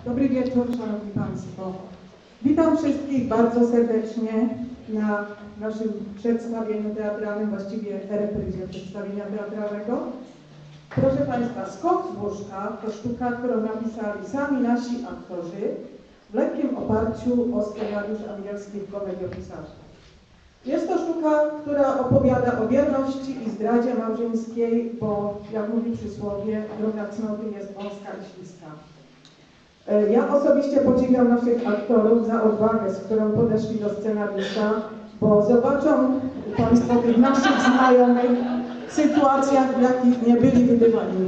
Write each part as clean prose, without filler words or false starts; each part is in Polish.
Dobry wieczór, Szanowni Państwo. Witam wszystkich bardzo serdecznie na naszym przedstawieniu teatralnym, właściwie repryzie przedstawienia teatralnego. Proszę Państwa, Skok z łóżka to sztuka, którą napisali sami nasi aktorzy w lekkim oparciu o scenariusz angielskich komediopisarzy. Jest to sztuka, która opowiada o wierności i zdradzie małżeńskiej, bo jak mówi przysłowie, droga cnoty jest wąska i śliska. Ja osobiście podziwiam naszych aktorów za odwagę, z którą podeszli do scenariusza, bo zobaczą Państwo tych naszych znajomych w sytuacjach, w jakich nie byli wydymani.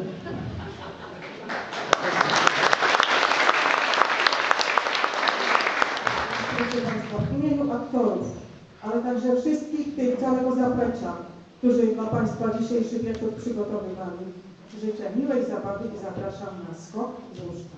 Proszę Państwa, w imieniu aktorów, ale także wszystkich tych całego zaplecza, którzy dla Państwa dzisiejszy wieczór przygotowywali, życzę miłej zabawy i zapraszam na Skok z łóżka.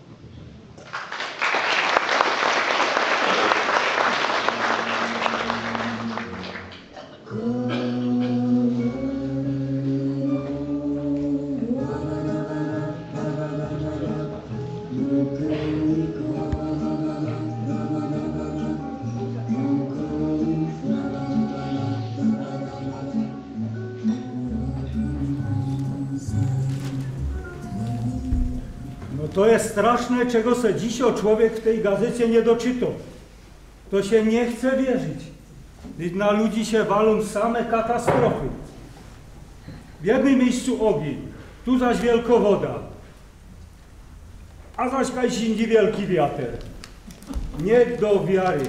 To jest straszne, czego se dziś człowiek w tej gazecie nie doczytał. To się nie chce wierzyć. Na ludzi się walą same katastrofy. W jednym miejscu ogień, tu zaś wielkowoda, a zaś kaś inny wielki wiatr. Nie do wiary.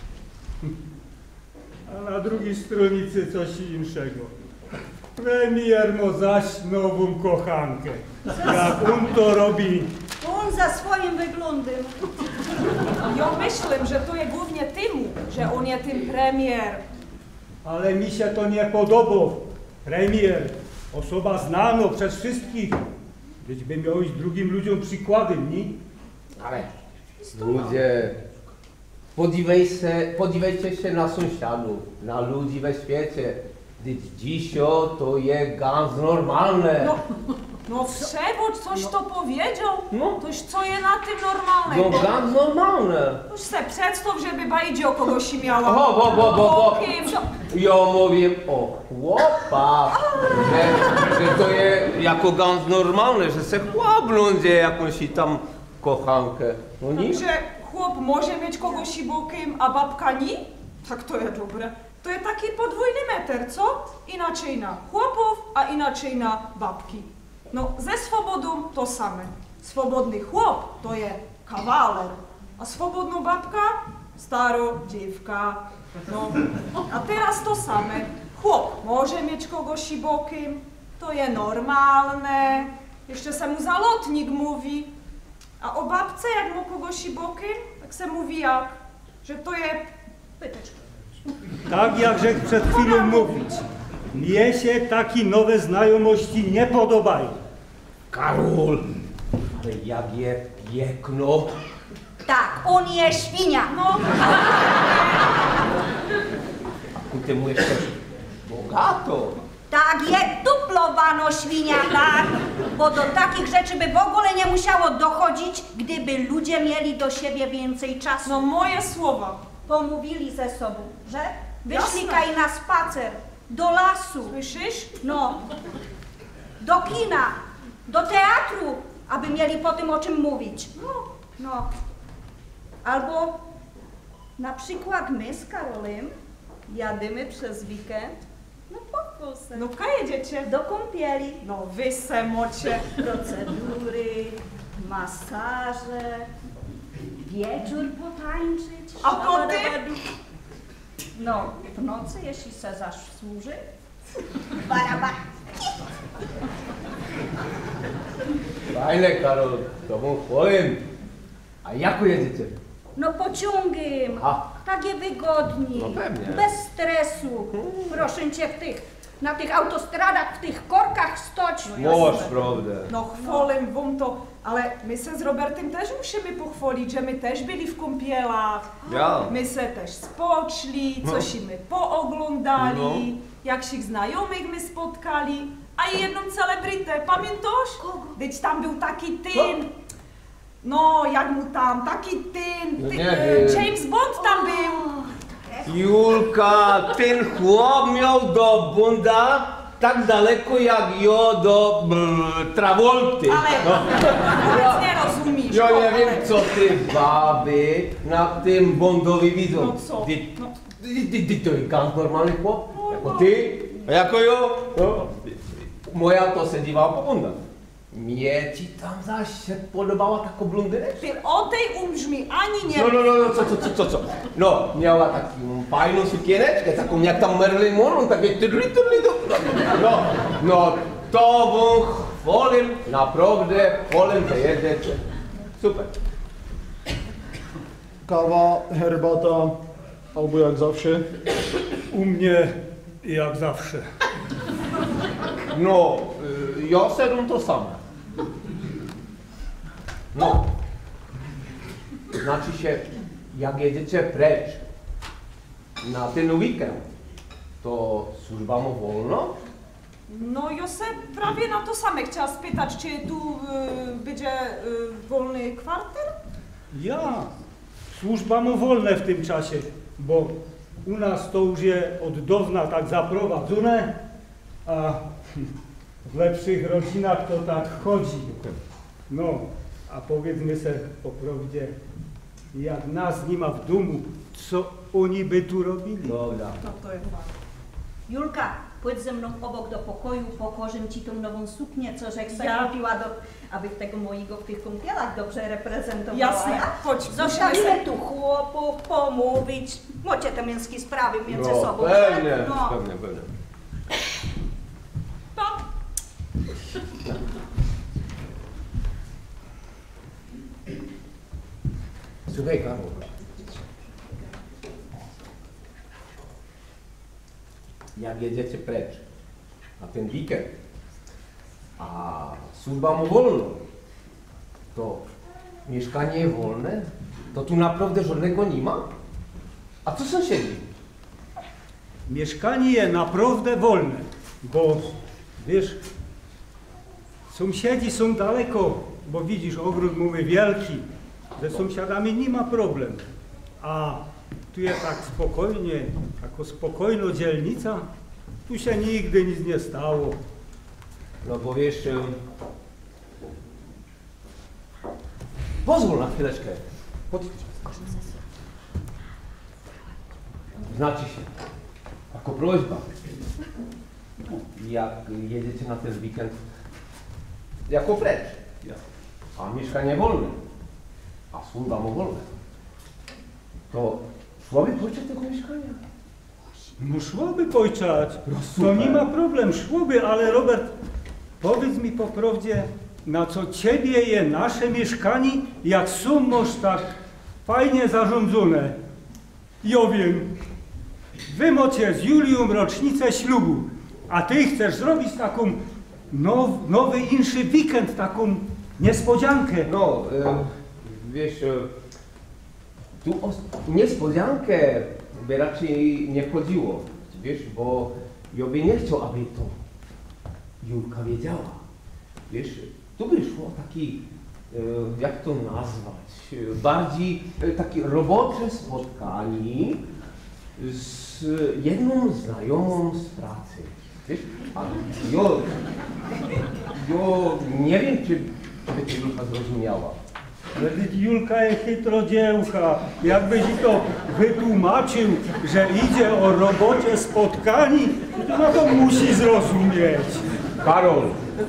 A na drugiej stronicy coś innego. Premier ma zaś nową kochankę. Jak on to robi. On za swoim wyglądem. Ja myślę, że to jest głównie temu, że on jest tym premier. Ale mi się to nie podoba. Premier, osoba znana przez wszystkich. Więc by miał iść drugim ludziom przykładem, nie? Ale ludzie, podívejcie się na sąsiadów, na ludzi we świecie. Dzisiaj to jest ganz normalne. No Wszeboć coś to powiedział, No. toż co je na tym normalne? No ganz normalne. Już se przedstaw, żeby bajdzie o kogoś miała. Bo. Ja mówię o chłopach, że to jest jako ganz normalne, że se chłop ludzie jakąś tam kochankę. No nie? Że chłop może mieć kogoś bokiem, a babka nie? Tak to jest dobre. To jest taki podwójny meter, co? Inaczej na chłopów, a inaczej na babki. No, ze swobodą to same. Swobodny chłop to jest kawaler, a swobodna babka staro dziewka. No, a teraz to same. Chłop może mieć kogoś bokiem, to jest normalne. Jeszcze se mu zalotnik mówi. A o babce, jak mu kogoś bokiem, tak se mówi jak, że to jest pyteczka. Tak jakże przed chwilą mówić. Mnie się takie nowe znajomości nie podobają. Karol, ale jak je piekno. Tak, on jest świnia. No, I ty mu jeszcze bogato. Tak, jest duplowano świnia, tak. Bo do takich rzeczy by w ogóle nie musiało dochodzić, gdyby ludzie mieli do siebie więcej czasu. no moje słowa. Pomówili ze sobą, że wyszli Jasne. kaj na spacer, do lasu, Słyszysz? no, do kina, do teatru, aby mieli po tym o czym mówić. No. Albo na przykład my z Karolem jadymy przez weekend na pokłosę, No ka jedziecie? do kąpieli, No wy se mocie. procedury, masaże, wieczór potańczyć. A potem? No, w nocy, jeśli se zasłuży, baraba. Fajne, Karol, to mu powiem. A jak jedziecie? No pociągiem, A. takie wygodniej, No pewnie. bez stresu. Proszę cię na tych autostradach, w tych korkach stoć. Moż, prawda. No chwalę wam to, ale my se z Robertem też musimy pochwalić, że my też byli w kąpielach. Ja. My se też spoczli, coś my pooglądali, jak się znajomych my spotkali, a i jedną celebrytę, pamiętasz? Kogo? Być tam był taki ten, No, jak mu tam, taki ten, No nie wiem. James Bond tam był. Julka, ten chłop miał do bunda tak daleko jak ja do Travolty. Ale nic nie rozumiesz. Ja no, nie wiem, ale- co ty baby na tym Bondowi widzą. No co? Ty, No. to jest ganz normalny chłop, jako ty, a jako ja. No. Moja to se dziwała po bundach. Mnie ci tam zaś się podobała taka blondyneczka. Ty o tej umbrzmi ani nie... No, co? No, miała taką fajną sukieneczkę, taką jak tam Marilyn Monroe, takie tydli. No, to bym chwalił, naprawdę chwalił, że jedziecie. Super. Kawa, herbata, albo jak zawsze. U mnie jak zawsze. No, ja sedam to samo. No, znaczy się, jak jedziecie precz na ten weekend, to służba mu wolno? No, ja se prawie na to same chciała spytać, czy tu będzie wolny kwartel? Ja. Służba mu wolne w tym czasie, bo u nas to już je od dawna tak zaprowadzone, a w lepszych rodzinach to tak chodzi. No, a powiedzmy se po prawdzie, jak nas nie ma w domu, co oni by tu robili? Dobra. To jest fajne. Julka, pójdź ze mną obok do pokoju, pokorzę ci tą nową suknię, co żeś sobie Ja- kupiła, aby tego mojego w tych kąpielach dobrze reprezentowała. Jasne, chodź, Zostawimy tu chłopów, pomówić. Macie te męskie sprawy między No, sobą. pewnie, No. pewnie. To. Słuchaj, Karol. Jak jedziecie precz na ten weekend, a służba mu wolno, to mieszkanie wolne, to tu naprawdę żadnego nie ma? A co sąsiedzi? Mieszkanie je naprawdę wolne, bo wiesz, sąsiedzi są daleko, bo widzisz, ogród mówię wielki, ze sąsiadami nie ma problemu. A tu jest tak spokojnie, jako spokojna dzielnica, tu się nigdy nic nie stało. No bo wiesz, pozwól na chwileczkę. Znaczy się, jako prośba, jak jedziecie na ten weekend, jako precz, a mieszkanie wolne, a służba mu wolne, to szłoby pójście tego mieszkania? No szłoby pojczać, No to super. nie ma problem, szłoby, ale Robert, powiedz mi po prawdzie, na co ciebie je nasze mieszkanie, jak są moż tak fajnie zarządzone. Ja wiem, wy macie z Julią rocznicę ślubu, a ty chcesz zrobić taką nowy, inszy weekend, taką niespodziankę. No, wiesz, tu o niespodziankę by raczej nie chodziło, wiesz, bo ja by nie chciał, aby to Julka wiedziała. Wiesz, tu by szło taki, jak to nazwać, bardziej takie robocze spotkanie z jedną znajomą z pracy. Wiesz, a ja nie wiem, czy by to Julka zrozumiała. Ale Julka jest chytro dziełka. Jakbyś i to wytłumaczył, że idzie o robocie spotkani, no to musi zrozumieć. Karol,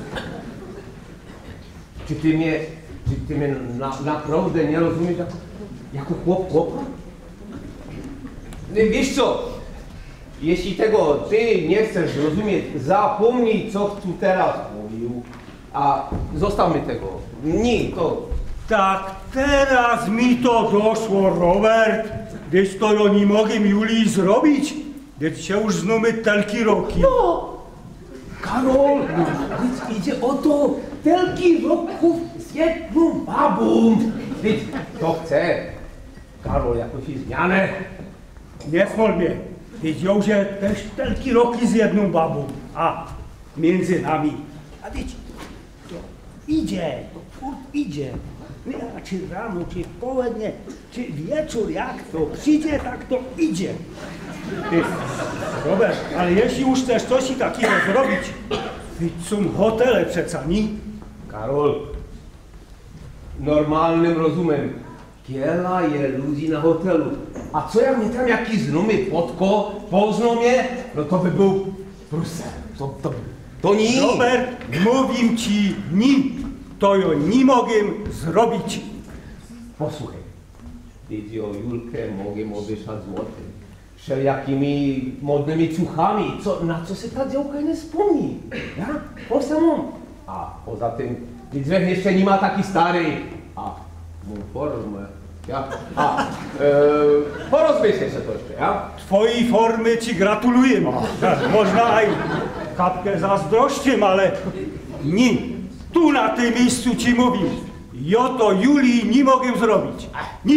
czy ty mnie naprawdę nie rozumiesz jako chłopa? Wiesz co, jeśli tego ty nie chcesz rozumieć, zapomnij, co tu teraz mówił, a zostawmy tego. Nie, to... Tak, teraz mi to doszło, Robert. Gdyż to ja nie mogę Julii zrobić, gdyż się już znamy telki roki. No, Karol, więc idzie o to telki roków z jedną babą. Więc to chce, Karol, jakąś zmianę. Nie smol mnie. Wiedział, że też telki roki z jedną babą. A między nami. A wiecie, to idzie, to furt idzie. A czy rano, czy w południe, czy wieczór, jak to przyjdzie, tak to idzie. Ty, Robert, ale jeśli już chcesz coś takiego zrobić, są hotele przeca, nie? Karol, normalnym rozumem, kiela je ludzi na hotelu. A co jak mnie tam jakiś znamy poznał mnie, no to by był Brusel. To nie. Robert, mówim ci, ni. To ja nie mogę zrobić. Posłuchaj, wiecie o Julkę mogę odyszać złotym. Wszeljakimi modnymi ciuchami, na co się ta działka nie wspomni. Ja? Po samą. A poza tym, Niedźwiech jeszcze nie ma taki stary. A, mój formę. Ja? Porozmyśl się to jeszcze, ja? Twojej formy ci gratuluję. Można i kapkę zazdrościem, ale nie. Tu na tym miejscu ci mówię. Ja to Julii nie mogę zrobić. Nie.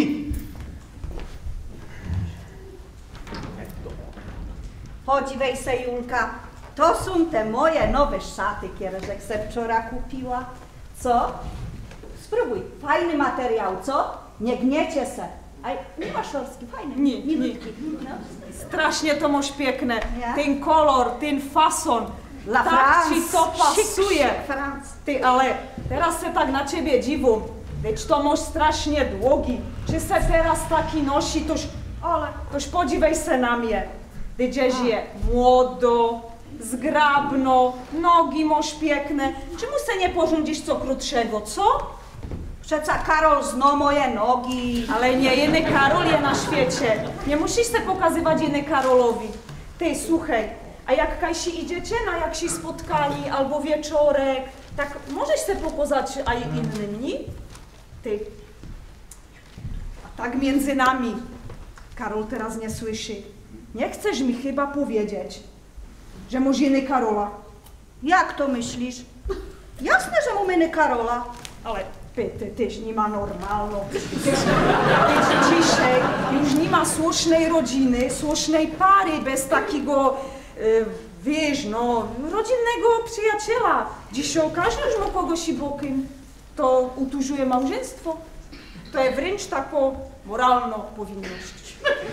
Podziwej se, Julka, to są te moje nowe szaty, które se wczoraj kupiła. Co? Spróbuj, fajny materiał, co? Nie gniecie se. A nie masz szorstki, fajny, Nie. milutki. No. Strasznie to masz piękne. Ja? Ten kolor, ten fason. La Tak ci France, to pasuje. szyk, France. Ty, ale teraz se tak na ciebie dziwą. Lecz to masz strasznie długi. Czy se teraz taki nosi, toż podziwej se na mnie. Ty gdzieś je młodo, zgrabno, nogi masz piękne. Czemu se nie porządzisz co krótszego, co? Przeca Karol zno moje nogi. Ale nie jeny Karol je na świecie. Nie musisz se pokazywać jeny Karolowi. Ty, słuchaj, a jak kajsi idziecie na jaksi spotkani albo wieczorek, tak możesz se pokazać a i innym, nie? Ty. A tak między nami. Karol teraz nie słyszy. Nie chcesz mi chyba powiedzieć, że masz jeny Karola. Jak to myślisz? Jasne, że mamy Karola. Ale tyś nie ma normalną. Tyś dzisiaj już nie ma słusznej rodziny, słusznej pary bez takiego, wiesz, no, rodzinnego przyjaciela. Dziś się okaże, że ma kogoś i bokiem, to utużuje małżeństwo. To jest wręcz taką moralną powinność.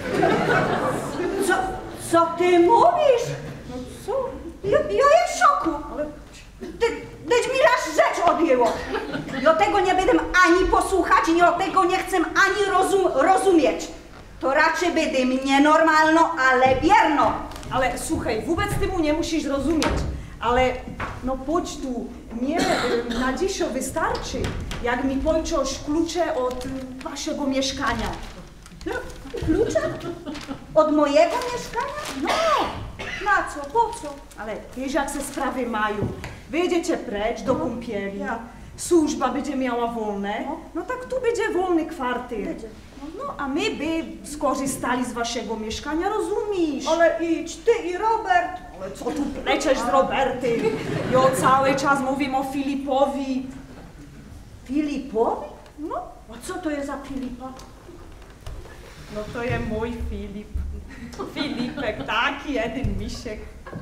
Co ty mówisz? No co? Ja jestem w szoku. Tyś mi raz rzecz odjęło. Ja tego nie będę ani posłuchać, i ja tego nie chcę ani rozumieć. To raczej będę nienormalno, ale wierno. Ale słuchaj, wobec temu nie musisz rozumieć. Ale no chodź tu, nie na dziś wystarczy, jak mi pończosz klucze od waszego mieszkania. Klucze? Od mojego mieszkania? No, Na co? Po co? ale wiesz jak se sprawy mają. Wyjedziecie precz do kąpieli, ja. służba będzie miała wolne, no tak tu będzie wolny kwartyr. Będzie. No a my by skorzystali z waszego mieszkania, rozumiesz? Ale idź, ty i Robert. Ale co tu pleciesz z Roberty? Ja cały czas mówię o Filipowi. Filipowi? No, A co to jest za Filipa? no to jest mój Filip. Filipek, taki jeden misiek.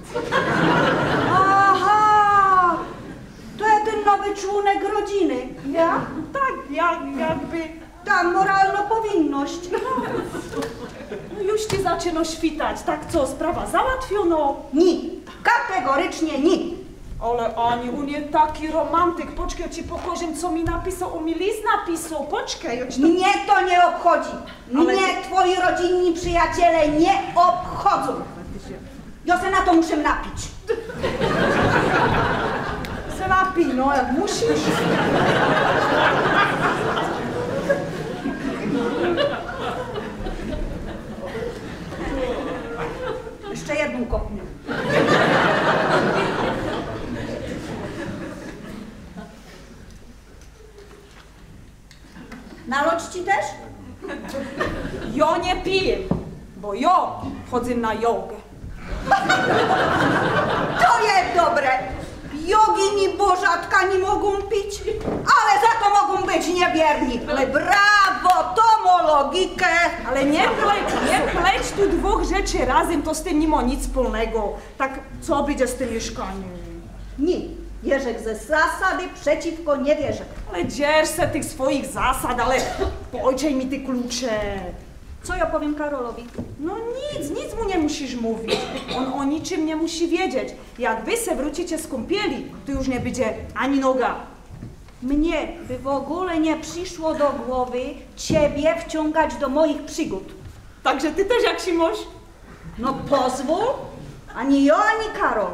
Aha! To jest ten nowy członek rodziny. Ja? Tak, jakby... Ta moralna powinność. No już ci zaczyna świtać. Tak co, sprawa załatwiono? Ni. Kategorycznie ni. Ale Ani, on jest taki romantyk. Poczekaj, ja ci pokażę, co mi napisał. On mi list napisał. Poczekaj, ja ci to... Mnie to nie obchodzi. Ale Mnie twoi rodzinni przyjaciele nie obchodzą. Ja se na to muszę napić. Se napij, no jak musisz. Jeszcze jedną kopnę. Naloć ci też? Ja nie piję, bo ja chodzę na jogę. To jest dobre. Jogini bożatka nie mogą pić, ale za to mogą być niewierni. Ale brawo, to ma logikę. Ale nie pleć tu dwóch rzeczy razem, to z tym nie ma nic wspólnego. Tak, co będzie z tym mieszkaniem? Nie, Jerzek ze zasady przeciwko niewierze. Ale dzierż se tych swoich zasad, ale pojczej mi ty klucze. Co ja powiem Karolowi? No nic mu nie musisz mówić. On o niczym nie musi wiedzieć. Jak wy se wrócicie z kąpieli, to już nie będzie ani noga. Mnie by w ogóle nie przyszło do głowy ciebie wciągać do moich przygód. Także ty też jak si moś? No pozwól, ani ja, ani Karol.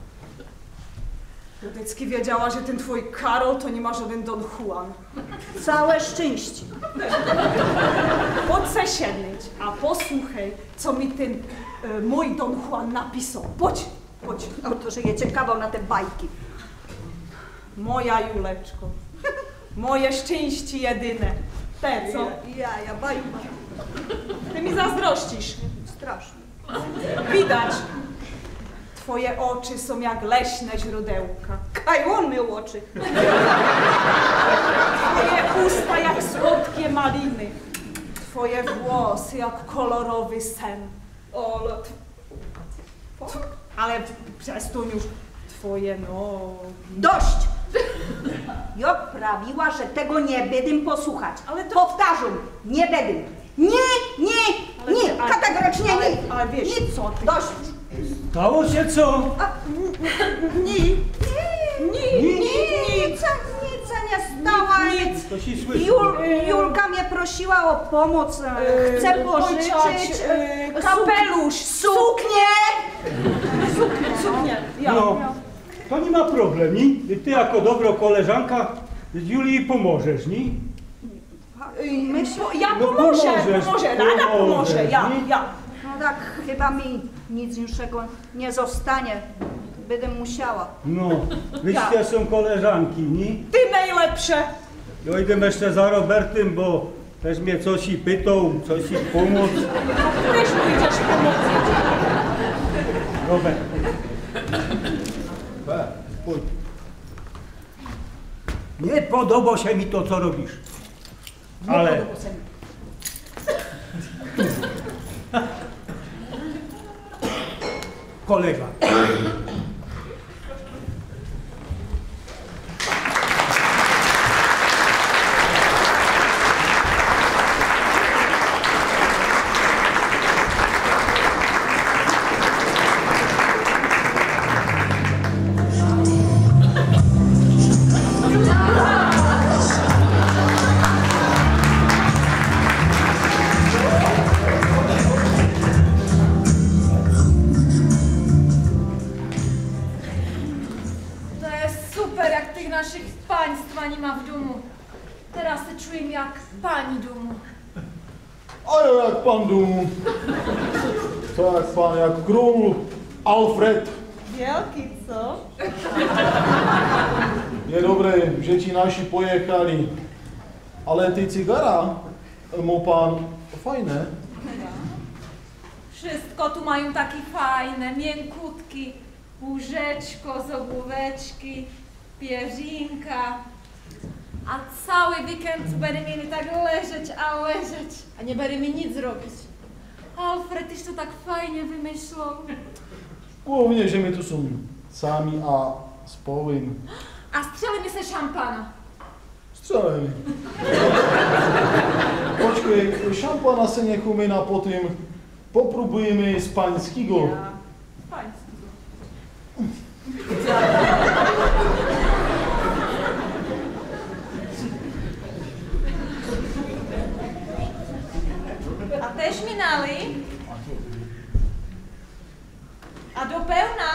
Ludycki wiedziała, że ten twój Karol to nie ma żaden Don Juan. Całe szczęście. Chodź se siedlić, a posłuchaj, co mi ten mój Don Juan napisał. Chodź. No to, że je ciekawał na te bajki. Moja Juleczko, moje szczęście jedyne. Te, co? Ja bajka. Ty mi zazdrościsz. Strasznie. Widać. Twoje oczy są jak leśne źródełka. Kaj on miał oczy. Twoje usta jak słodkie maliny. Twoje włosy jak kolorowy sen. Ale przestań już. Twoje nogi. Dość! Ja prawiła, że tego nie będę posłuchać. Ale to- Powtarzam, nie będę. Nie, kategorycznie nie. Ale wiesz, Nic. co ty? Dość. Stało się co? Nic Nic nie stała. to się słyszy. Julka mnie prosiła o pomoc. Chce pożyczyć kapelusz, suknię. suknię. Ja. No, to nie ma problemu. Ty jako dobra koleżanka z Julii pomożesz, nie? Ja No pomożę, pomożesz, Rada pomoże, ja. No tak, chyba mi nic innego nie zostanie. Będę musiała. No, wyście są koleżanki, nie? Ty najlepsze. Ja idę jeszcze za Robertem, bo też mnie coś i pytał, coś i pomóc. Też mu idziesz pomóc. Robert. Pójdź. Nie podoba się mi to, co robisz. Ale... Kolega. To jest super, jak tych naszych państwa nie ma w domu. Teraz się czuję jak pani domu. A ja jak pan domu. To jak pan, jak król Alfred. Wielki, co? Niedobre, że ci nasi pojechali. Ale ty cygara mu pan fajne. Wszystko tu mają takie fajne, miękutki. Łóżeczko z ogłóweczki, pierzinka. A cały weekend będę mieli tak leżeć, a leżeć. A nie będziemy nic robić. Alfred, tyś to tak fajnie wymyślał. Głównie, że my tu są sami, a z połym A strzelimy se szampana. strzelamy. Poczekaj, szampana se niech umyna, potem popróbujemy z pańskiego. Pański. A też minęli. A do pełna.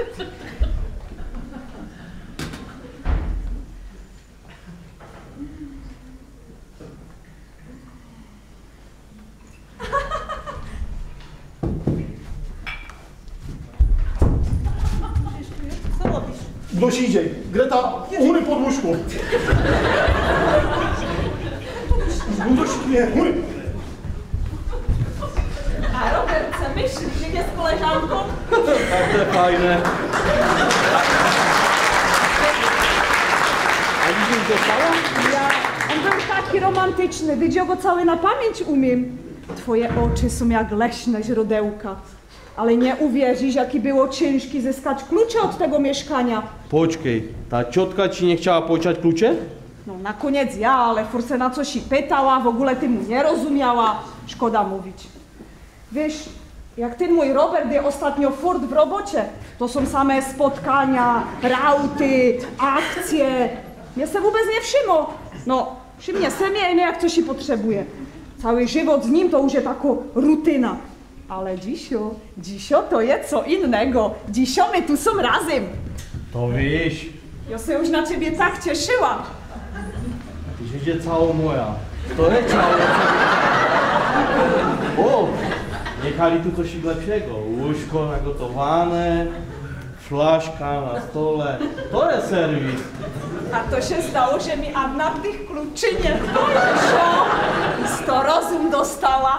Co robisz? Dość idzie. Greta, ury pod łóżko. Dość nie, ury. A Robert, co myślisz, że jest koleżanką? Te fajne. A widzisz dostała? On był taki romantyczny, widział go cały na pamięć umiem. Twoje oczy są jak leśne źródełka. Ale nie uwierzysz, jaki było ciężki zyskać klucze od tego mieszkania. Poczekaj, ta ciotka ci nie chciała pożyczać klucze? No na koniec ja, ale furce na coś i pytała, w ogóle ty mu nie rozumiała. Szkoda mówić. Wiesz, jak ten mój Robert je ostatnio furt w robocie, to są same spotkania, rauty, akcje. Mnie se wobec nie wszymo. No, przy mnie semie jak coś i potrzebuje. Cały żywot z nim to już jest taka rutyna. Ale dzisio to jest co innego. Dzisio my tu są razem. To wiesz, Ja się już na ciebie tak cieszyłam. ty życie cała moja. To jest cała O, jechali tu coś lepszego. Łóżko nagotowane, flaszka na stole. To jest serwis. A to się zdało, że mi Anna tych kluczy nie doszło. I 100 rozum dostała.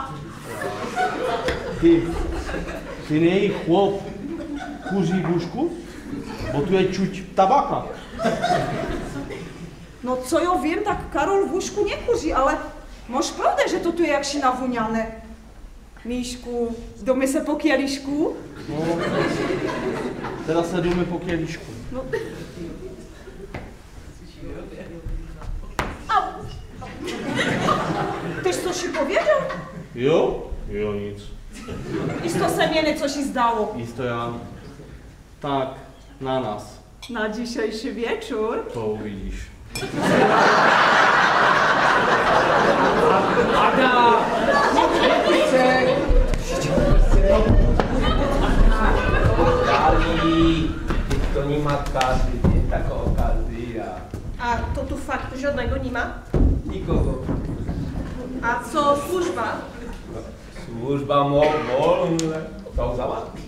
Ty nie jej chłop kurzy w łóżku? Bo tu jest czuć tabaka. No co ja wiem, tak Karol w łóżku nie kurzy, ale masz prawdę, że to tu jak się nawuniane. Miśku, domy se po kieliszku. No, teraz sedujmy po kieliszku. No. Tyś coś ci powiedział? Jo? Jo, nic. I z to semieny coś ci zdało. I stoja tak na nas. Na dzisiejszy wieczór. To uwidzisz. Ada! Dali! To nie ma każdy dzień taka okazja. A to tu fakt żadnego nie ma? Nikogo. A co służba? Służba wolna. To załatwi.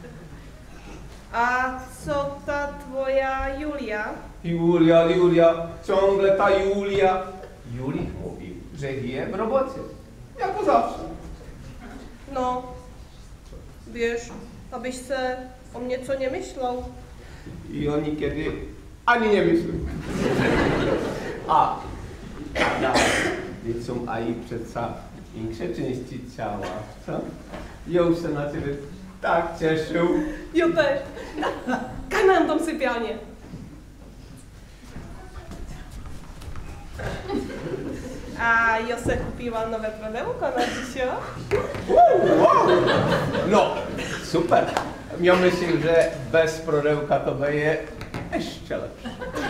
A co ta twoja Julia? Julia, ciągle ta Julia. Julik mówił, że je w robocie. Jako zawsze. No, wiesz, abyś se o mnie co nie myślał. I oni kiedy ani nie myślą. A wiedzą, a i przedsa większe części ciała, co? Ja już się na ciebie tak cieszył. Ja też. Kaj mam tą sypialnię. A ja se kupiła nowe pudełko na dzisiaj. No, super. Ja myślę, że bez prodełka to będzie jeszcze lepsze.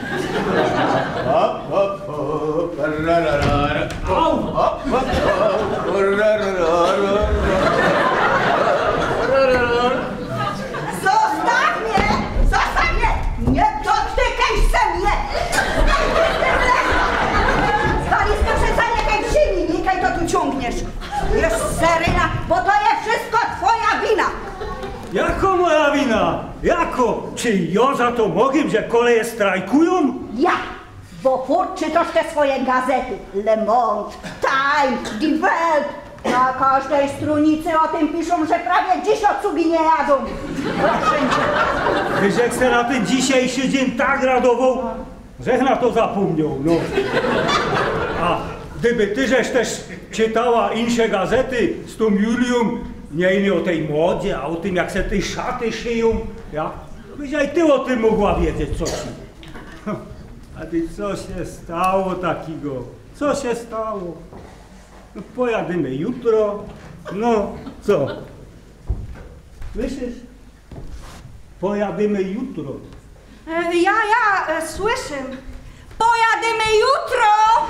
Zostaw mnie! Zostaw mnie! Nie dotykaj se mnie! Walizkę przecenie tej wsi, nikaj to tu ciągniesz. Jest seryna, bo to jest wszystko twoja wina. Jako moja wina? Jako? Czy ja za to mogę, że koleje strajkują? Ja, bo furt czytasz te swoje gazety. Le Monde, Time, Die Welt. Na każdej strunicy o tym piszą, że prawie dziś obsługi nie jadą. Proszę cię. Wyżek se na ten dzisiejszy dzień tak radował, żech na to zapomniał, no. A gdyby ty żeś też czytała inne gazety z tą Julią, nie o tej modzie, a o tym, jak se tej szaty szyją, ja? Byś i ty o tym mogła wiedzieć coś. A ty co się stało takiego? Co się stało? No pojadymy jutro, no co? Słyszysz? Pojadymy jutro. Słyszę. Pojadymy jutro!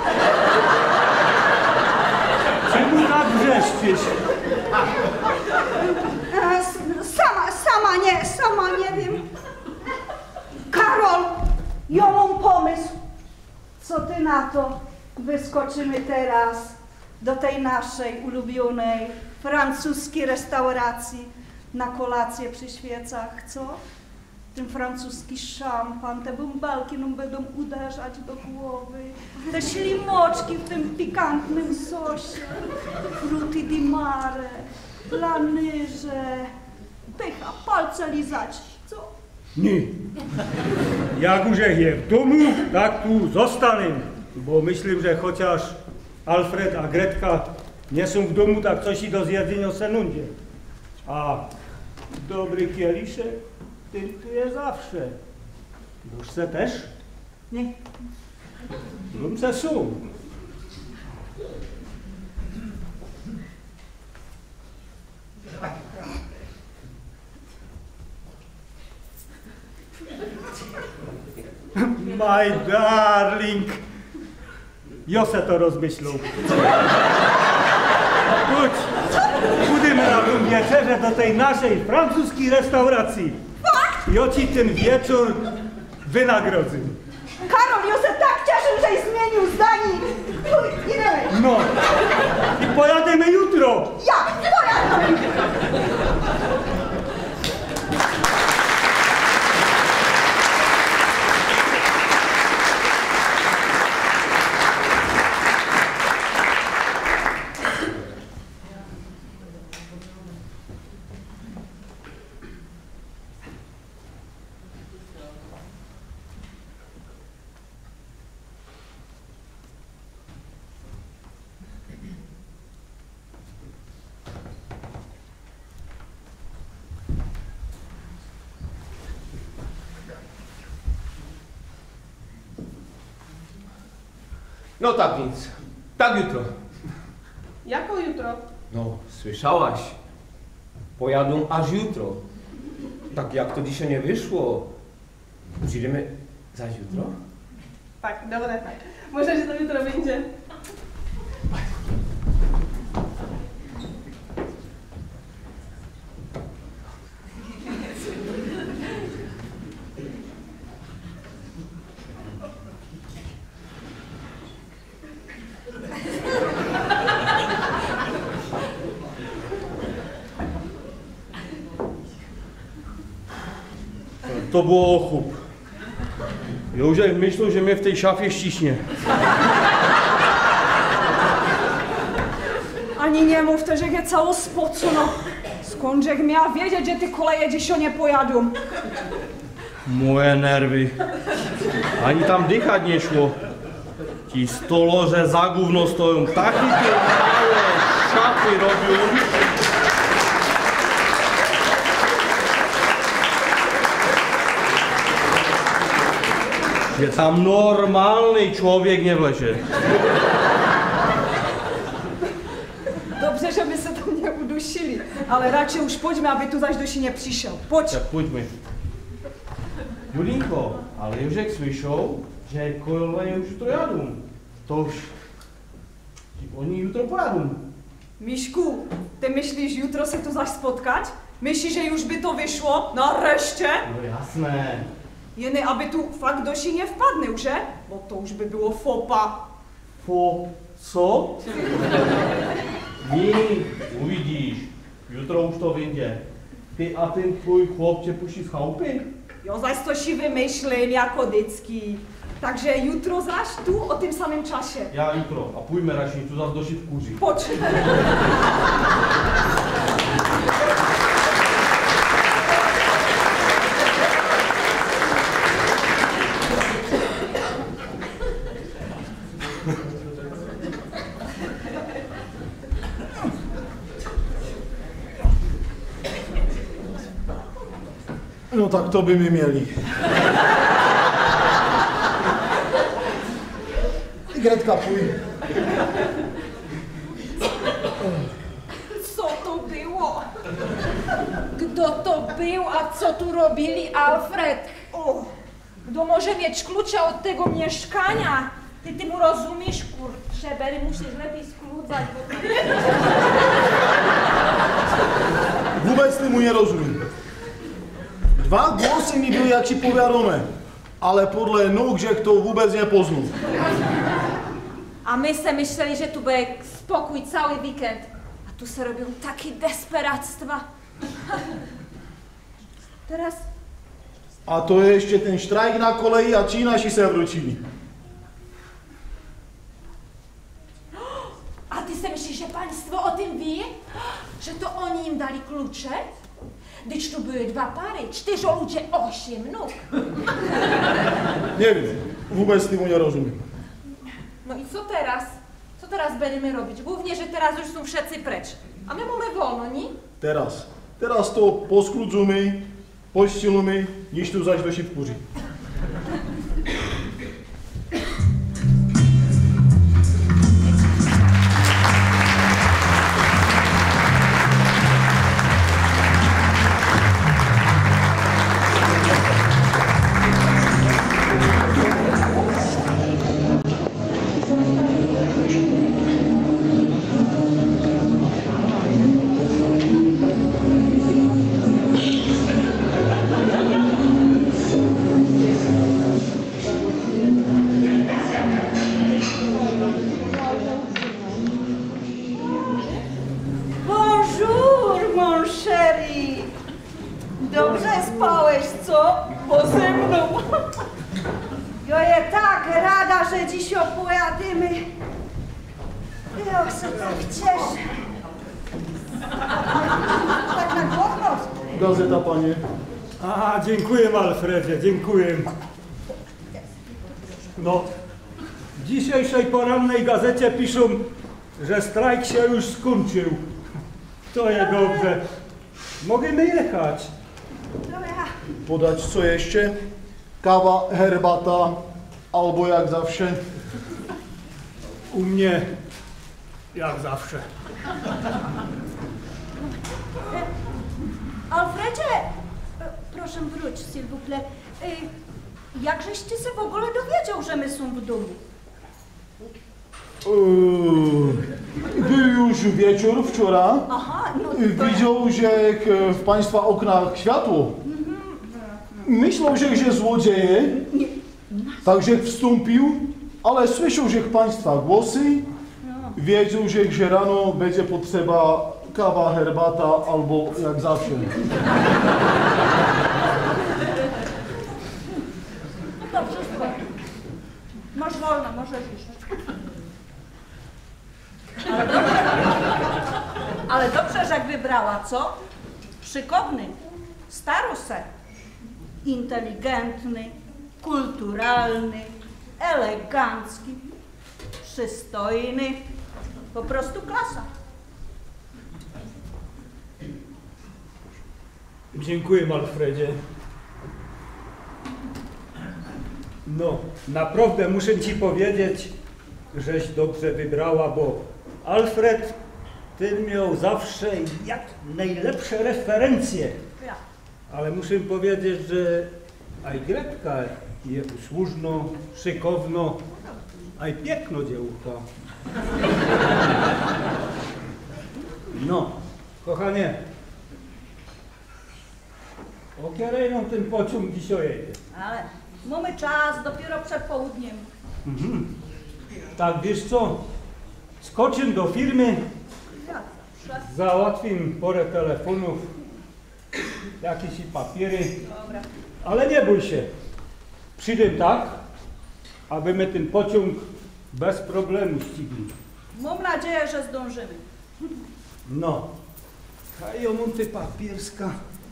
Czemu tak wrzeszczysz? Sama nie wiem. Karol, ja mam pomysł. Co ty na to? Wyskoczymy teraz do tej naszej ulubionej francuskiej restauracji na kolację przy świecach, co? Ten francuski szampan, te bąbelki nam będą uderzać do głowy, te ślimoczki w tym pikantnym sosie, frutti di mare, lanyże, pycha, palce lizać, co? Nie. Jak już je w domu, tak tu zostanę, bo myślę, że chociaż Alfred a Gretka nie są w domu, tak coś i do zjedzenia se nudzie. A Dobry kieliszek tyltuje zawsze. Duszce też? Nie. Lumce sum. My darling. Jose to rozmyślą. Chodź, pójdziemy na tą wieczerzę do tej naszej francuskiej restauracji. I o ci ten wieczór wynagrodzę. Karol, ja się tak cieszę, że zmienił zdanie. Idziemy. No. I pojadziemy jutro. Ja, pojadę. No tak więc, tak jutro. Jako jutro? No, słyszałaś. Pojadą aż jutro. Tak jak to dzisiaj nie wyszło. Przyjdziemy zaś jutro? Tak, dobre. Może się to jutro będzie. To było ochup. Józef myślał, że mnie w tej szafie ściśnie. Ani nie mów to, że je cało spocuno. Skądżech miała wiedzieć, że ty koleje dzisiaj nie pojadą? Moje nerwy. Ani tam dychać nie szło. Ci stolorze za gówno stoją. Takie te małe szafy robią. Że tam normalny człowiek nie wlezie. Dobrze, żeby się tam nie udusili, ale raczej już pójdźmy, aby tu zaś do się nie przyszedł. Chodź. Tak, pójdźmy. Julinko, ale Józek słyszał, że koleje już jutro jadą. To już... Oni jutro pojadą. Miśku, ty myślisz jutro się tu zaś spotkać? Myślisz, że już by to wyszło? Nareszcie? No jasne. Jeny, aby tu fakt do się nie wpadnął, że? Bo to już by było fopa. Co? Nie, uwidzisz. Jutro już to będzie. Ty, a ten twój chłop cię puści z chałupy? Ja zaś to si wymyślę jako dycki. Także jutro zaś tu o tym samym czasie. Ja jutro, a pójmy raczej, tu zaś dosyć wkurzy. Chodź. No tak to by my mieli. I Gretka pój. Co to było? Kto to był, a co tu robili, Alfred? O, Kto może mieć klucza od tego mieszkania? Ty mu rozumiesz, kurczę, Berry, musisz lepiej skludzać, bo... Vůbec mu nie rozumím. Dva głosy mi były jak ci powiadome, ale podle nóg, że kto vůbec nie poznał. A my se myśleli, że tu będzie spokój cały weekend. A tu se robią takie desperactwa. Teraz... A to je ještě ten štrajk na koleji a ci naši se wrócili. A ty se myślisz, że państwo o tym wie? Że to oni im dali klucze? Gdyż tu były dwa pary, 4 ludzie, 8 nóg. Nie wiem, vůbec mu nie rozumím. No i co teraz? Co teraz będziemy robić? Głównie, że teraz już są wszyscy precz. A my mamy wolno, nie? Teraz Teraz to poskrudzimy, pościelimy, niż tu zaś do się wkurzy. Bonjour, mon chéri. Dobrze spałeś, co? Bo ze mną. Ja tak rada, że dziś opowiadamy. Ja się tak cieszę. Tak na głowę. Gazeta, panie. A, dziękuję, Alfredzie, dziękuję. No, w dzisiejszej porannej gazecie piszą, że strajk się już skończył. To jest dobrze. Możemy jechać. Podać co jeszcze? Kawa, herbata, albo jak zawsze. U mnie, jak zawsze. Alfredzie, proszę wróć, s'il vous plaît. Jakżeś ty się w ogóle dowiedział, że my są w domu? Był już wieczór wczoraj. Aha, no to... Widział, że w państwa oknach światło. Myślał, że złodzieje, także wstąpił, ale słyszał, że państwa głosy. Wiedział, że rano będzie potrzeba kawa, herbata albo jak zawsze. No to wszystko. Masz wolno, możesz iść. Ale dobrze, że wybrała, co? Szykowny, starosek, inteligentny, kulturalny, elegancki, przystojny, po prostu klasa. Dziękuję, Alfredzie. No, naprawdę muszę ci powiedzieć, żeś dobrze wybrała, bo Alfred, ty miał zawsze jak najlepsze referencje. Ale muszę powiedzieć, że aj Gretka je usłużno, szykowno, aj piękno dziewucha. No, kochanie, o której nam ten pociąg dzisiaj jedzie? Ale mamy czas, dopiero przed południem. Tak, wiesz co, skoczę do firmy, załatwię porę telefonów, jakieś papiery, Dobra. ale nie bój się, przyjdę tak, aby my ten pociąg bez problemu ścigli. Mam nadzieję, że zdążymy. No, a ja mam ty papierska.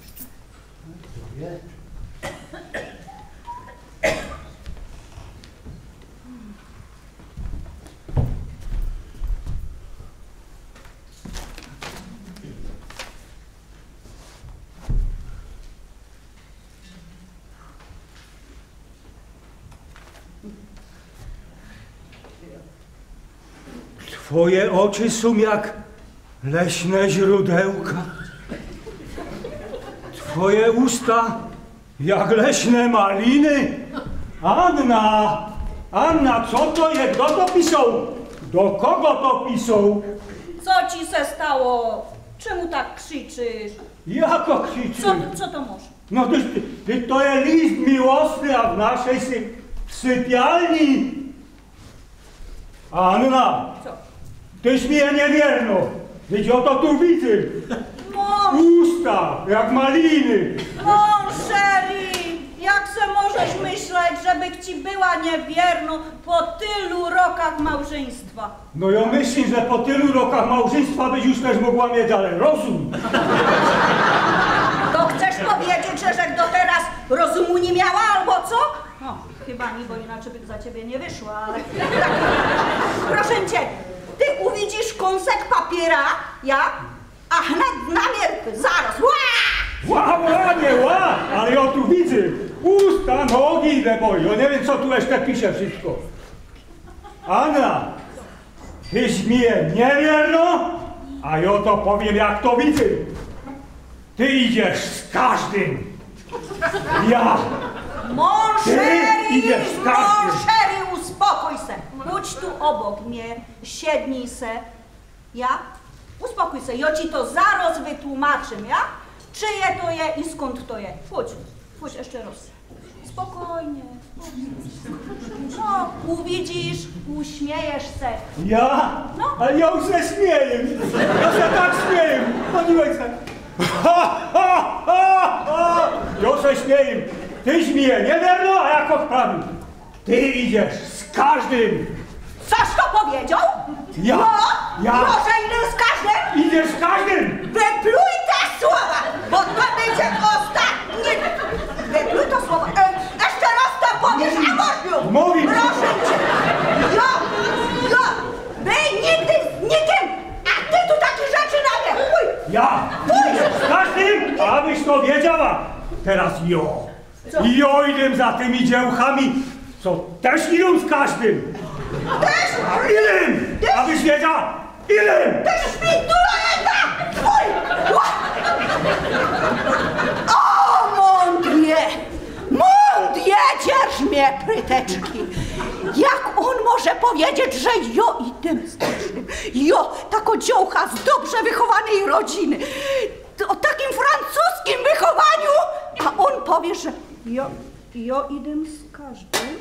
Twoje oczy są jak leśne źródełka. Twoje usta jak leśne maliny. Anna, co to jest? Kto to pisał? Do kogo to pisał? Co ci se stało? Czemu tak krzyczysz? Jako krzyczy? Co to może? No to jest list miłosny, a w naszej sypialni. Anna, Co? tyś mi je nie wierno. Widz, oto tu widzę. Mąż, Usta jak maliny. mąż, Sherry, jak se możesz myśleć, żeby ci była niewierną po tylu rokach małżeństwa? No ja myślę, że po tylu rokach małżeństwa byś już też mogła mieć, ale rozum. To chcesz powiedzieć, że do teraz rozumu nie miała, albo co? No, chyba nie, bo inaczej by za ciebie nie wyszło, ale... Tak. Proszę cię, ty uwidzisz kąsek papiera, ja? A na miarkę, zaraz, Ła, nie ła, ale ja tu widzę. Usta, nogi, bo ja nie wiem, co tu jeszcze pisze wszystko. Anna, tyś mnie niewierno, a ja to powiem, jak to widzę. Ty idziesz z każdym. Ja. Mon Ty idziesz z każdym. chéri, uspokój se. Chodź tu obok mnie, siednij se. Ja? Uspokój se, ja ci to zaraz wytłumaczę, ja? Czyje to je i skąd to je. Chodź jeszcze raz. Spokojnie. No, uwidzisz, uśmiejesz se. Ja? No. Ale ja już się śmieję. Ja się tak śmieję. Paniłek se. Ha, ha, ha, ha. Ja się śmieję. Tyś mnie niewierno, a jako wprawił. Ty idziesz z każdym. Coś to powiedział? Ja. No, Ja. proszę, idę z każdym. Idziesz z każdym. Wypluj te słowa, bo to będzie ostatni. Wypluj to słowo. Jeszcze raz to powiesz, a Bożniu. Mówi. Proszę cię. Wy nigdy z nikim, a ty tu takie rzeczy na mnie. Uj. Ja. Idziesz z każdym, abyś to wiedziała. Teraz jo. Jo idę za tymi dziełchami, co też idą z każdym. Też? Idę. Abyś wiedziała. Idę. Też szpituleta. Uj. O, mon Dieu. Mon Dieu, dzierż mnie, pryteczki. Jak on może powiedzieć, że jo idę z każdym? Jo, tako dziołcha z dobrze wychowanej rodziny. O takim francuskim wychowaniu. A on powie, że jo idę z każdym.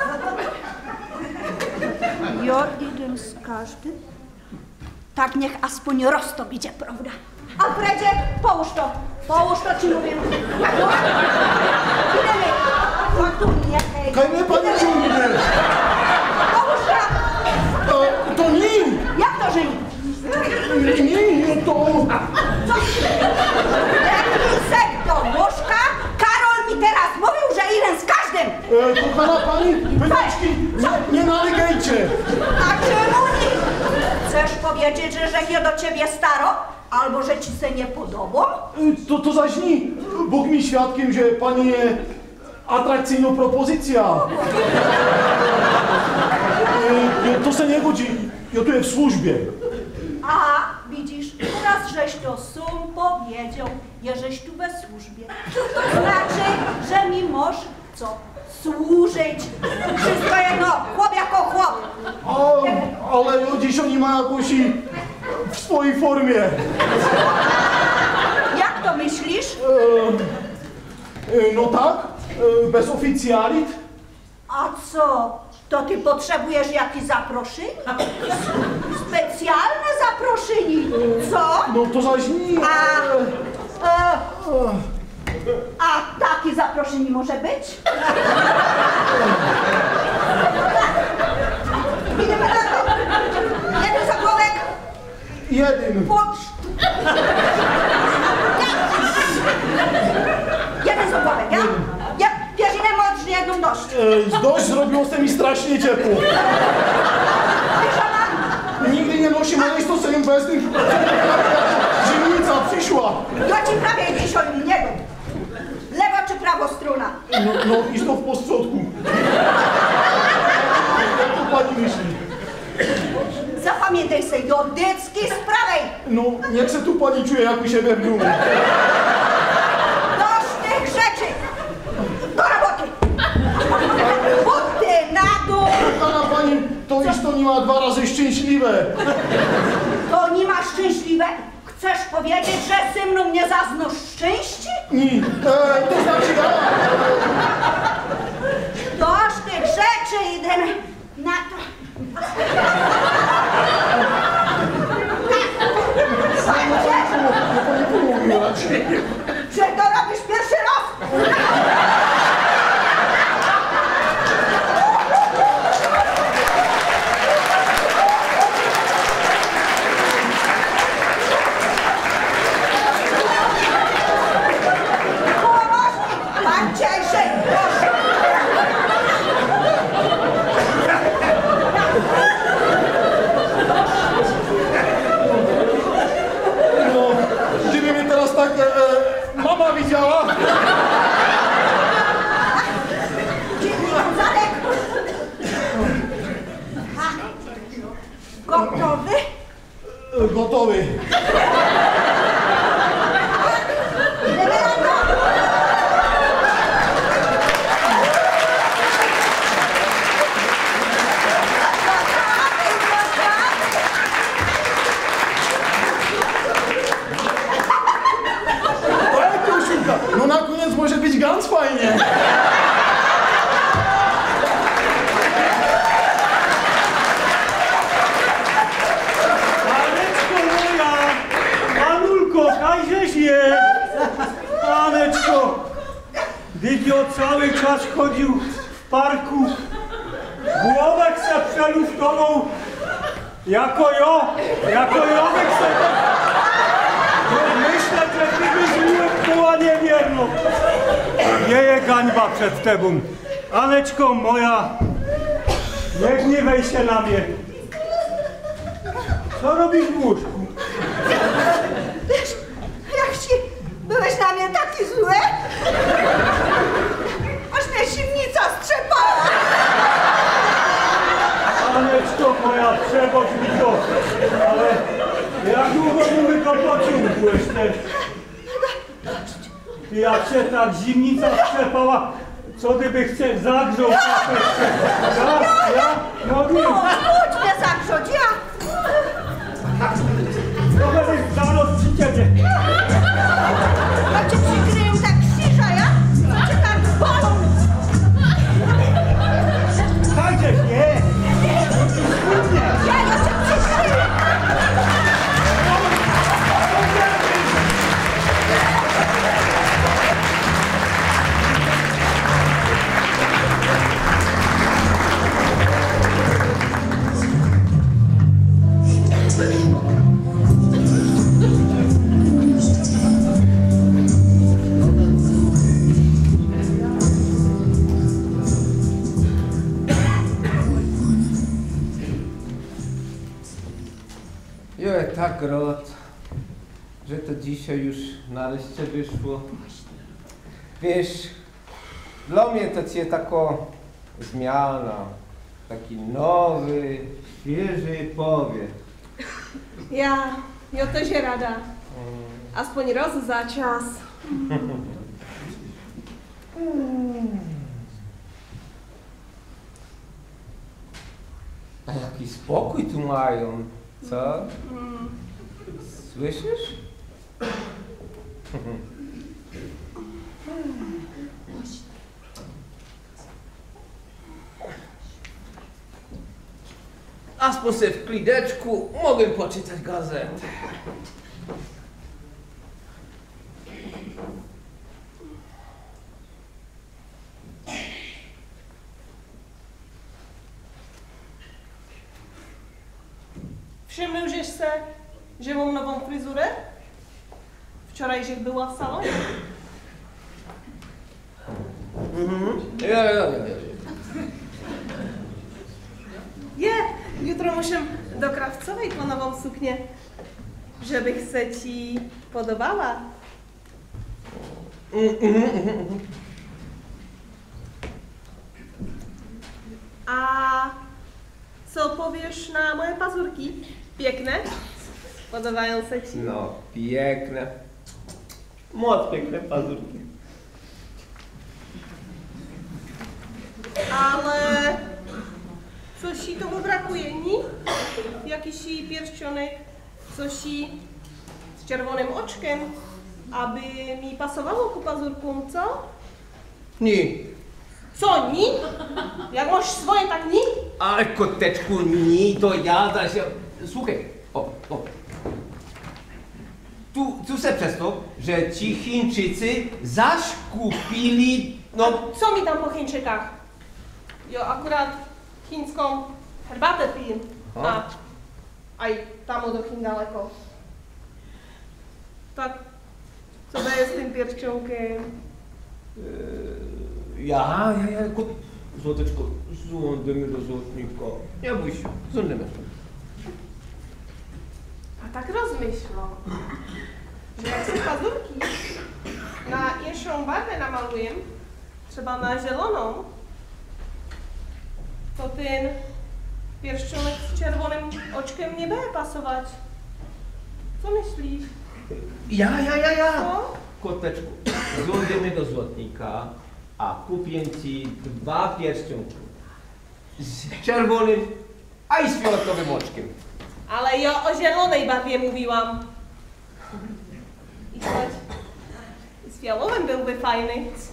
Jo idę z każdym. Tak niech aspoň roz to będzie, prawda? Alfredzie, połóż to. Połóż to, ci mówię. Idziemy. Fakturnie. Kaj mnie pani ciągnie? Połóż to. To nie! Jak to, że nie? Nie, to... Co? Lepiej sek do łóżka. Karol mi teraz mówił, że idę z każdym. Kochana pani, wydeczki, nie nalegajcie! A czemu nie? Chcesz powiedzieć, że ja do ciebie staro? Albo że ci se nie podoba? To zaś nie. Bóg mi świadkiem, że pani je atrakcyjna propozycja. To se nie godzi. Ja tu jest w służbie. A, widzisz, teraz żeś to sum powiedział, jeżeś tu we służbie. To znaczy, że mi moż, co, służyć. Wszystko jedno, chłop jako chłop. Ale dziś oni mają jakoś w swojej formie. Jak to myślisz? No tak, bez oficjalit. A co, to ty potrzebujesz jakieś zaproszenie? Specjalne zaproszenie, co? No to zaś nie. A takie zaproszenie może być? Idziemy na to. Jeden zagłowek. Jeden. Jeden zagłowek, ja? Ja pierzinę możesz jedną dość. Dość zrobiło se mi strasznie ciepło. Piżama? Nigdy nie nosi mojej stosunku bez tych... Zimnica przyszła. Ja ci prawie dziś o nie dam. Lewa czy prawo struna? No i to w postrzodku. Jak to pani myśli? Zapamiętaj sobie, jodycki z prawej. No, niech se tu pani czuje, jak u siebie w domu. Dość tych rzeczy. Do roboty. Buty na dół. Kochana pani, to iż to nie ma 2 razy szczęśliwe. To nie ma szczęśliwe? Chcesz powiedzieć, że ze mną nie zaznasz szczęście? Nie, to znaczy ja... Dość tych rzeczy, idziemy na to. Że to robisz pierwszy raz? Pan ciężej, proszę. Gotowy? Gotowy. No na koniec może być ganz fajnie. Aneczko moja! Anulko, kajżeś je! Aneczko! Dydio cały czas chodził w parku. Głowek se przeluftował jako jowek se. Myślę, że ty byś była niewierną. Jeje gańba przed tebą. Aneczko moja, nie gniewaj się na mnie. Co robisz w łóżku? Jak ci byłeś na mnie taki zły? Aż mnie silnica strzepała. Aneczko moja, przebocz mi to. Ale jak długo my to pociągłeś też? Ty jak się tak zimnica strzepała, co ty by chciał zagrzał? Ja mogłem. Chodź mnie zagrzać, ja. Trochę byś zaraz przy ciebie. Ja cię przykryję tak krzyża, ja? Co cię tak bolą? Kajdziesz, nie? Ja cię przykryję. Tak grot, że to dzisiaj już nareszcie wyszło. Wiesz, dla mnie to jest taka zmiana, taki nowy, świeży powiew. Ja też je rada. Aspoň raz za čas. A jaki spokój tu mają, co? Słyszysz? Aspoň se w klideczku mogę poczytać gazetę. Všimnul se, že mám novou frizurę? Wczoraj, że była w salonie. Ja. Jutro muszę do krawcowej po nową suknię, żeby se ci podobała. A co powiesz na moje pazurki? Piękne? Podobają się ci? No, piękne. Moc piękne pazurki. Ale coś ci tomu brakuje, nie? Jakiś pierścionek, coś z czerwonym oczkiem, aby mi pasowało ku pazurkom, co? Nie. Co, nie? Jak masz swoje, tak nie? Ale koteczku, nie, to jada się. Słuchaj, o. Tu se przez to, że ci Chińczycy zaś kupili, no... Co mi tam po Chińczykach? Ja akurat chińską herbatę piję. A i tam do Chin daleko. Tak, co daje z tym pierścionkiem? Ja, złoteczko, złądymy do złotnika. Nie bój się, złądymy. A tak rozmyślą, że jak sobie pazurki na inszą barwę namaluję, trzeba na zieloną, to ten pierścionek z czerwonym oczkiem nie będzie pasować. Co myślisz? Ja. Co? Koteczku, złożymy do złotnika, a kupię ci 2 pierścionki. Z czerwonym, a i z fioletowym oczkiem. Ale ja o zielonej barwie mówiłam. I chodź, z fiolowym byłby fajny.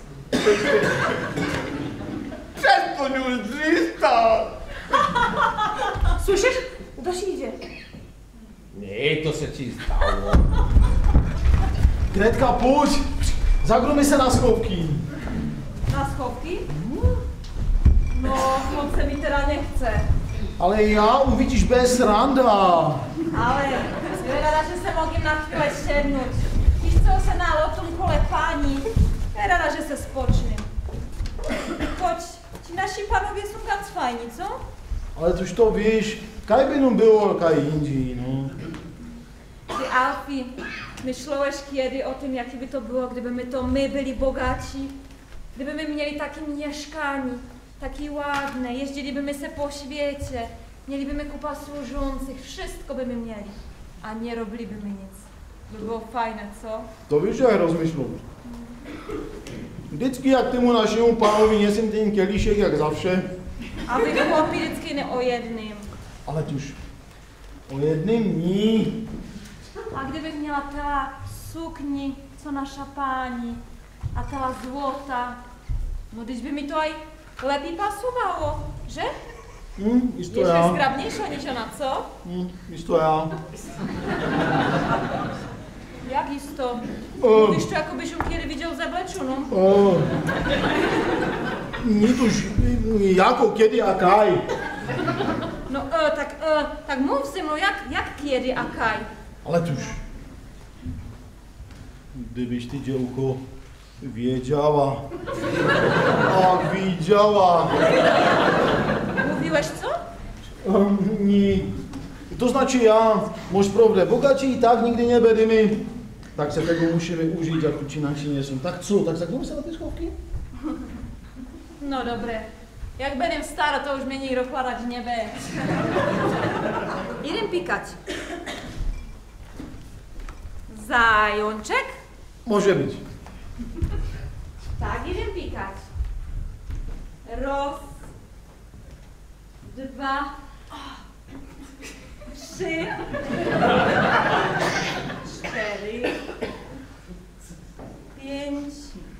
Przestań już, Drista! Słyszysz? Dość idzie. Nie, to se ci stało. Gretka, pójdź! Zagromy se na schowki. Na schowki? No, chłopce mi teraz nie chce. Ale ja uwidzisz bez randa. Ale rada, że se mogę na chwilę sięgnąć. Dziś co se na lotum kole pani. Rada, że se spocznę. Choć ci nasi panowie są ganz fajni, co? Ale toż to wiesz, kaj by nam było, kaj indziej, no. Ty, Alfie, myślałeś kiedy o tym, jakie by to było, gdyby my byli bogaci? Gdyby my mieli takie mieszkanie, takie ładne, jeździlibyśmy se po świecie, mielibyśmy kupa służących, wszystko byśmy mieli, a nie robilibyśmy nic. By było fajne, co? To wiesz, jak rozmyślą. Vždycky jak temu naszemu panowi niesem ten kieliszek, jak zawsze. A wy chłopi vždycky ne o jednym. Ale tuż o jednym nie. A gdybych miała ta sukni, co nasza pani, a ta złota, no gdyż by mi to aj lepiej pasowało, że? Isto Jeszcze ja. zgrabniejsza niż ona, co? Isto ja. Jak isto? O. Mówisz to, jakobyś ją kiedy widział zableczoną. O. Nie tuż, jako, kiedy, a kaj. No tak mów ze mną, jak kiedy, a kaj? Ale tuż, gdybyś ty, dziełko, wiedziała, a widziała. Mówiłeś co? Nie. To znaczy ja, masz problem, bogaci i tak nigdy nie będziemy. Tak se tego musimy użyć, jak tu ci nasi nie są. Tak co, tak zagramy sobie na te schowki? No dobre. Jak będę stara, to już mnie nie rozkładać nie będzie. Idę pikać. Zajączek? Może być. Tak, idę pikać. Raz, 2, 3, 4, 5,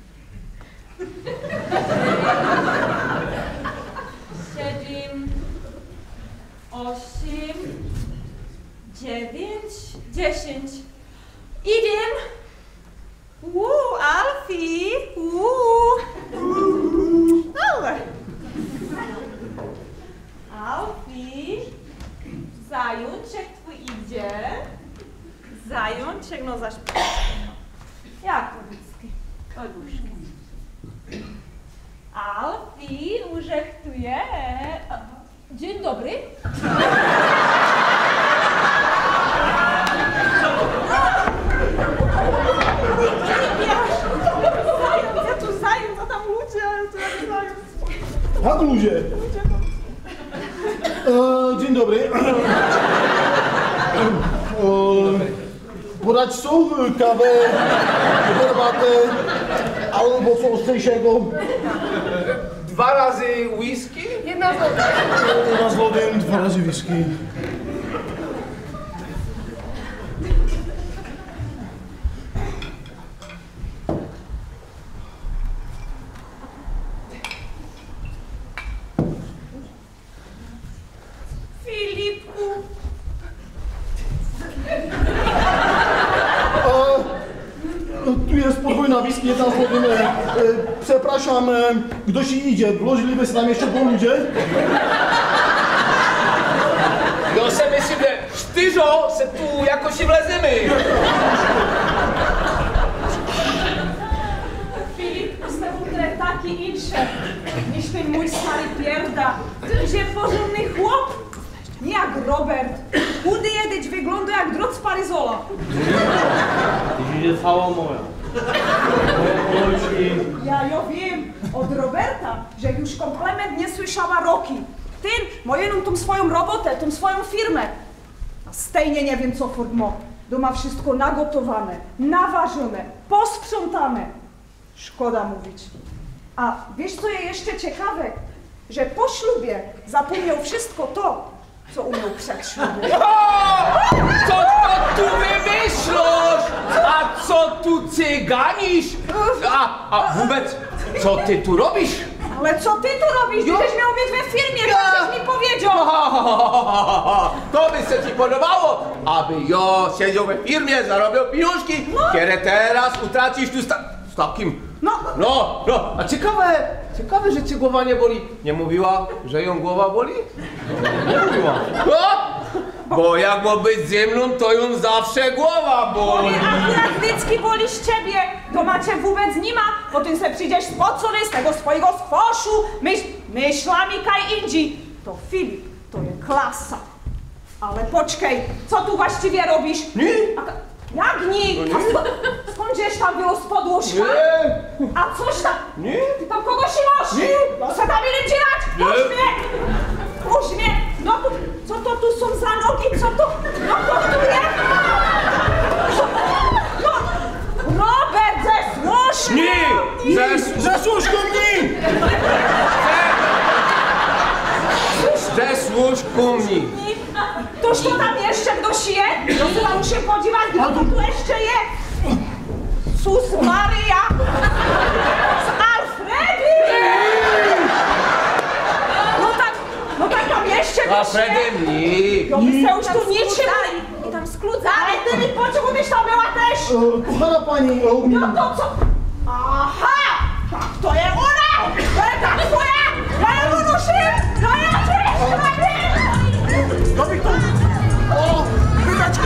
7, 8, 9, 10. Idę. Alfie. Ale. Alfie. Zajączek twój idzie. Zajączek, no zaśpiewa. Jak ludzkie? Oduszki. Alfie użechtuje. Dzień dobry. Zając, ja tu zając, a tam ludzie, ale to jak zając. Jak ludzie? Dzień dobry. Podać sól, kawę, herbatę, albo co ostrzejszego. 2 razy whisky? Jedna z lodem. Jedna z lodem, 2 razy whisky. Filipku. Tu jest podwójna whisky, jedna z lodem. Przepraszam, ktoś idzie, włożyliby się tam jeszcze po ludzie? No se myslím, že 4 se tu jakoś wlezymy. Filip, z tebą tre taki insze niż ten mój stary pierda. Że porządny chłop. Nie jak Robert. Chudy jedeć wygląda jak drot z Paryzola. Ty jest cała moja. Moje oczy. Ja wiem od Roberta, że już komplement nie słyszała roki. Ty ma jedną tą swoją robotę, tą swoją firmę. A stejnie nie wiem co formo. Doma wszystko nagotowane, naważone, posprzątane. Szkoda mówić. A wiesz co jest jeszcze ciekawe? Że po ślubie zapomniał wszystko to, co umiał przed ślubem. Co to tu wymyślasz? A co tu cyganisz? A wobec, co ty tu robisz? Ale co ty tu robisz? Ty żeś miał być we firmie, żeś mi powiedział! To by się ci podobało, aby ja siedział we firmie, zarabiał pieniążki, które teraz utracisz tu z takim... No, a ciekawe, że cię głowa nie boli. Nie mówiła, że ją głowa boli? Nie mówiła. No, bo jak ma być ze mną, to ją zawsze głowa boli. Akurat Wycki boli z ciebie, to macie wobec nie ma, potem se przyjdziesz spocony z tego swojego skwoszu, myślami kaj indzi. To Filip, to jest klasa. Ale poczekaj, co tu właściwie robisz? Nie. Jak nie? Skąd żeś tam było spod łóżka? Nie. A coś tam? Nie. Ty tam kogoś masz? Nie. No se tam ile dzierać? Puść mnie! No co to tu są za nogi? Co to? No to tu jest? No, Robert, ze Nie. Ze służką mnie! Ze służką mnie. Toż to tam jeszcze ktoś je? No to muszę podziwiać, kto to tu jeszcze je? Sus Maryja! Z Alfredy! No tak tam jeszcze ktoś je? Alfredem nie. Ja myślę już tu niczym. I tam skludzamy. Ale ty mi pociągu byś tam była też! Kochana pani, No to co? Aha! Tak to jest ona! To jest tak twoja! Ja ją uduszę! To jest oczywiście! Dobry to! O! Wydaczki!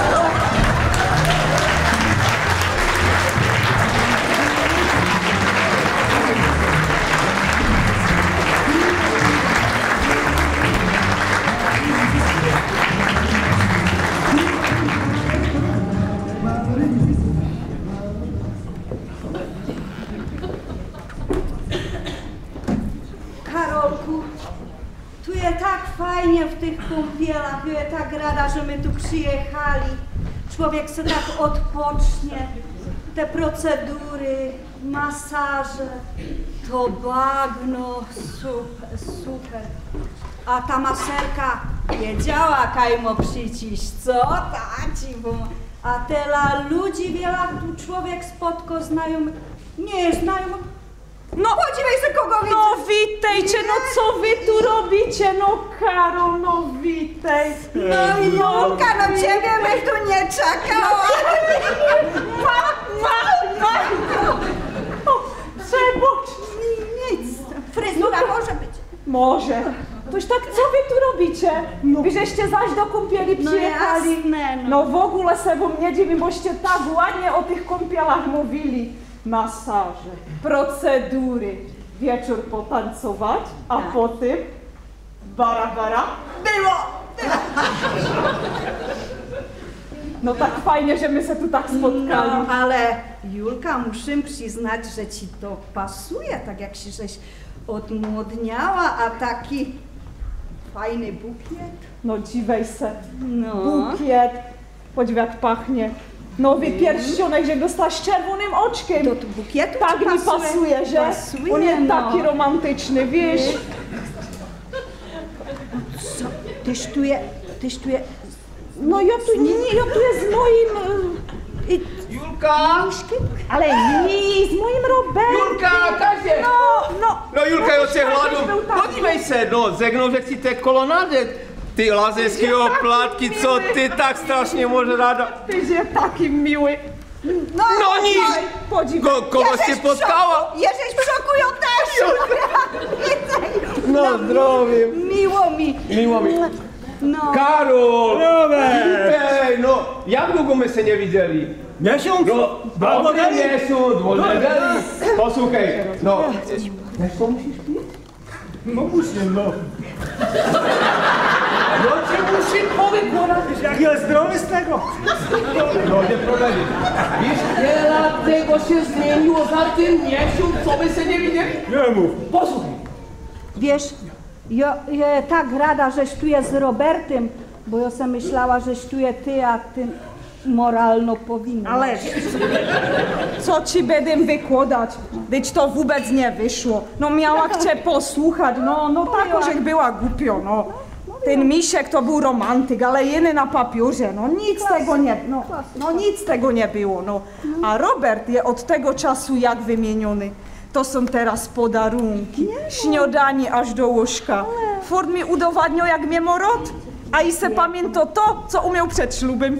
Karolku, tu jest tak fajnie w tych kąpielach, jest tak rada, że my tu przyjechali. Człowiek se tak odpocznie, te procedury, masaże, to bagno, super. A ta maserka wiedziała, kajmo przyciś, co taci, bo... A tela ludzi wiele tu człowiek spotko znajomych, nie znajomych. No podziwiaj se kogo widzę. No witajcie, no co wy tu robicie? No Karol, no witaj. No Julka, no ciebie my tu nie czekała. Przebacz. Nic, fryzura może być. Może. Toś tak, co wy tu robicie? Wy żeście zaś do kąpieli No przyjechali. jasne, no. No w ogóle se wam nie dziwi, boście tak ładnie o tych kąpielach mówili. Masaże, procedury, wieczór potancować, a Tak. potem bara. Było. No tak fajnie, że my się tu tak spotkali. No, ale Julka, muszę przyznać, że ci to pasuje, tak jak się żeś odmłodniała, a taki fajny bukiet. No dziwej se. No. Bukiet, podziwiaj jak pachnie. Nowy pierścionek, że dostała z czerwonym oczkiem. Do tu bukietu Tak ci mi pasuje, że pasuje, on jest no. taki romantyczny, wiesz? Co? Tyś tu je... No ja tu jest z moim... Julka! Ale nie, z moim Robertem. Julka, Kazie! No Julka, ja cię hladu. Podívej se, no, zegnął, że ci te kolonady, ty lazerské oplatky, co ty tak strasznie może rada. Tyś jest taki miły. No nic! Podziwiaj. Kogo się spotkała? Jesteś w szoku, ja też! No zdrowie. Miło mi. No. Karol! Robert! Witaj, no, jak długo my się nie widzieli? Miesiąc? No, dobry miesiąc, może deli. Posłuchaj, no. Wiesz co musisz pić? No muszę, no. No cię musi powykonać. Jak jest zdrowy z tego? No nie problemu. Wiesz, wiele tego się zmieniło za ten miesiąc, co my się nie widzieli? Nie mów. Posłuchaj. Wiesz, Ja tak rada, żeś tu jest z Robertem, bo ja sobie myślała, żeś tu jest ty, a ty moralno powinna. Ale co ci będę wykładać? Dyć to wobec nie wyszło. No miała cię posłuchać, no tak, że była głupio, no. Ten misiek to był romantyk, ale jeny na papierze, no nic tego nie było, no. A Robert je od tego czasu jak wymieniony. To są teraz podarunki, śniadanie aż do łóżka. Ford mi udowadniał jak mnie morot, a i se pamięta to, co umiał przed ślubem.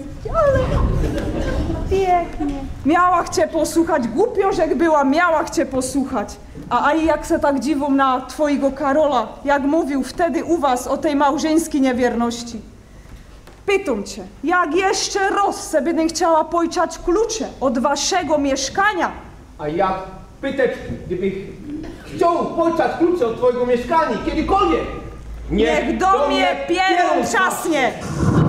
Pięknie. Miała cię posłuchać, głupio, że była, miała cię posłuchać. A jak se tak dziwą na twojego Karola, jak mówił wtedy u was o tej małżeńskiej niewierności. Pytam cię, jak jeszcze raz se będę chciała pojczać klucze od waszego mieszkania? A jak pytać, gdybych chciał pojczać klucze od twojego mieszkania, kiedykolwiek? Niech do mnie pierą czasnie!